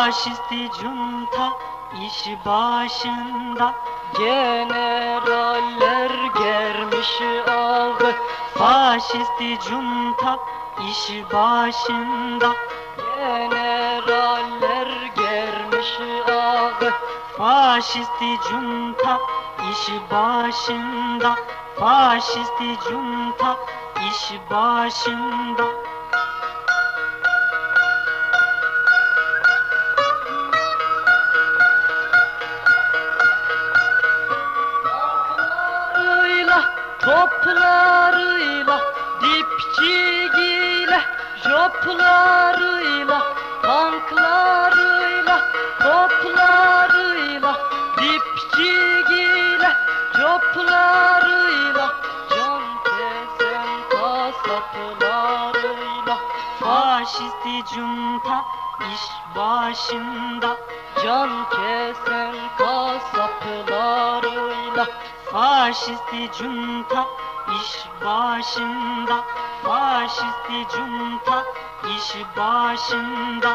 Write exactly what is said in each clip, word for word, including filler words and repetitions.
Faşisti junta iş başında, generaller germiş ağı. Faşisti junta iş başında, generaller germiş ağı. Faşisti junta iş başında, faşisti junta iş başında. Toplarıyla, dipçiyle, joplarıyla, tanklarıyla, toplarıyla, dipçiyle, joplarıyla, can kesen kasaplarıyla. Faşisti junta iş başında, can kesen kasaplarıyla. Faşisti junta iş başında, faşisti junta iş başında.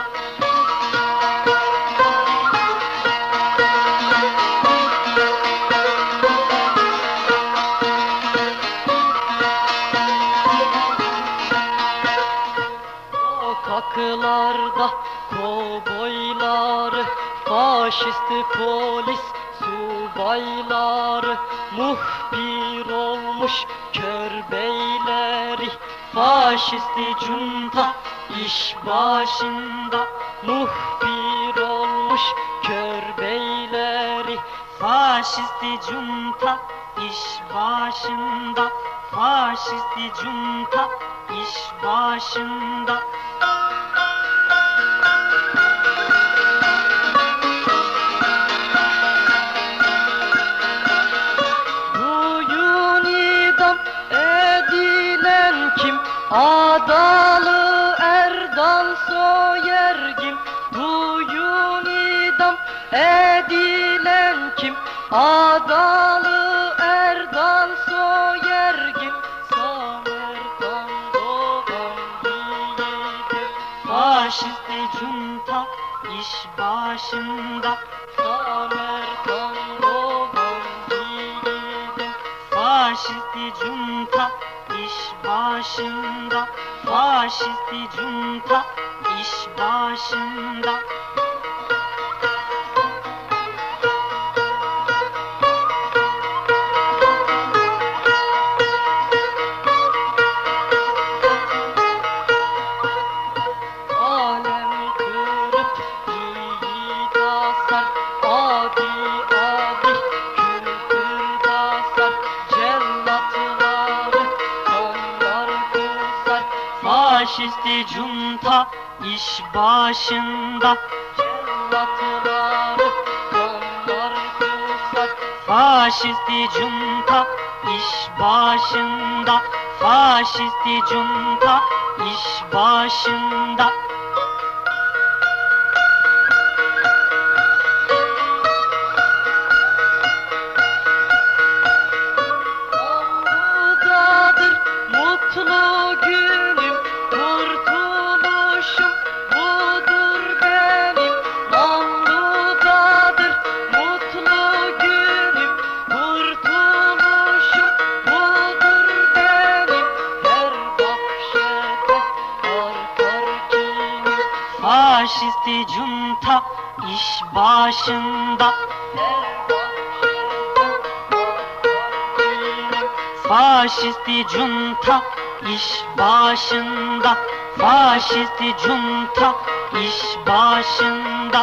Sokaklarda kovboyları, faşisti polis subayları, muhbir olmuş kör beyleri. Faşisti junta iş başında, muhbir olmuş kör beyleri. Faşisti junta iş başında, faşisti junta iş başında. Adalı Erdal Soyergin, duyun idam edilen kim? Adalı Erdal Soyergin, Samer'dan doğan yiğidim. Faşisti junta iş başında, Samer'dan doğan yiğidim. Faşisti junta iş başında, faşisti junta iş başında. Alem kırıp yiğit asar, adi adi kültür basar. Cellatları kanlar kusar, faşisti junta iş başında. Cellatları kanlar kusar, faşisti junta iş başında, faşisti junta iş başında. Anlıdadır mutlu günüm, kurtuluşum budur benim. Anlıdadır mutlu günüm, kurtuluşum budur benim. Her vahşete artar kinim, faşisti junta iş başında. Her vahşete artar kinim, faşisti junta iş başında, faşisti junta iş başında.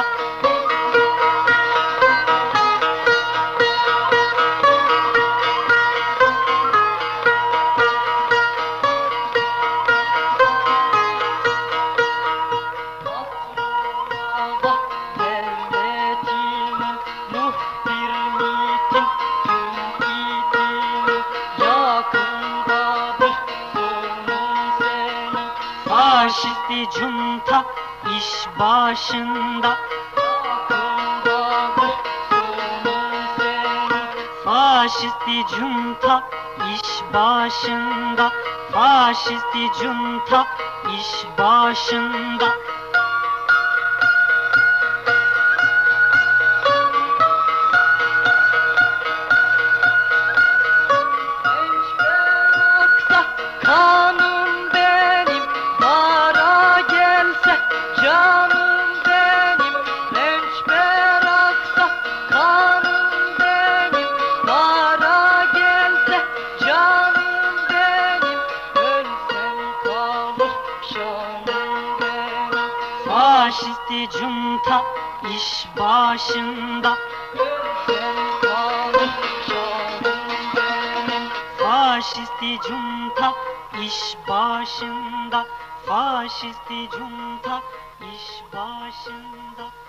Batrola'da devletimin muhbir mitin, tüm itinin yakındadır sonun senin. Faşisti junta iş başında, yakındadır sonun senin. Faşisti junta iş başında, faşisti junta iş başında. Faşisti cunta iş başında. Faşisti cunta iş başında. Faşisti cunta iş başında.